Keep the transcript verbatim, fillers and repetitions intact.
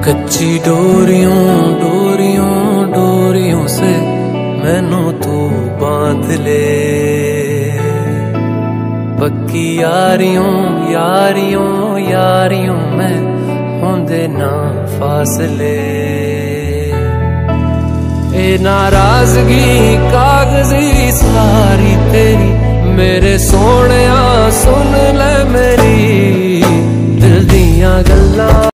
कच्ची डोरियों डोरियों डोरियों से मैनू तू बांध ले, पक्की यारियों यारियों यारियों में होंदे ना फासले। ए नाराजगी कागजी सारी तेरी, मेरे सोने सुन ले मेरी दिल दियां गल्लां।